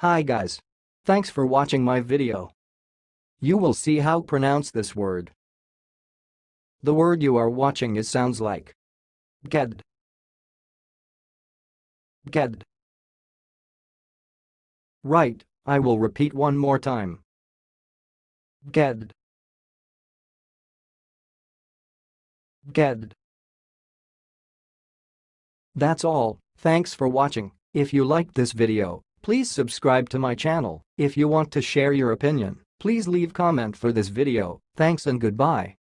Hi guys. Thanks for watching my video. You will see how pronounce this word. The word you are watching is sounds like Bcked. Bcked. Right, I will repeat one more time. Bcked. Bcked. That's all, thanks for watching. If you liked this video, please subscribe to my channel. If you want to share your opinion, please leave comment for this video. Thanks and goodbye.